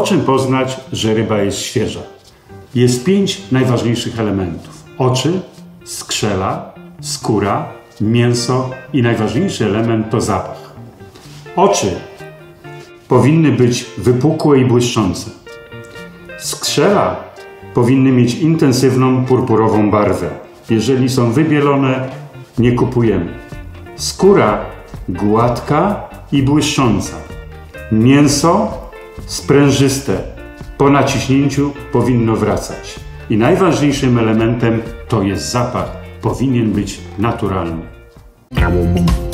Po czym poznać, że ryba jest świeża? Jest 5 najważniejszych elementów. Oczy, skrzela, skóra, mięso i najważniejszy element to zapach. Oczy powinny być wypukłe i błyszczące. Skrzela powinny mieć intensywną purpurową barwę. Jeżeli są wybielone, nie kupujemy. Skóra gładka i błyszcząca. Mięso sprężyste. Po naciśnięciu powinno wracać. I najważniejszym elementem to jest zapach. Powinien być naturalny.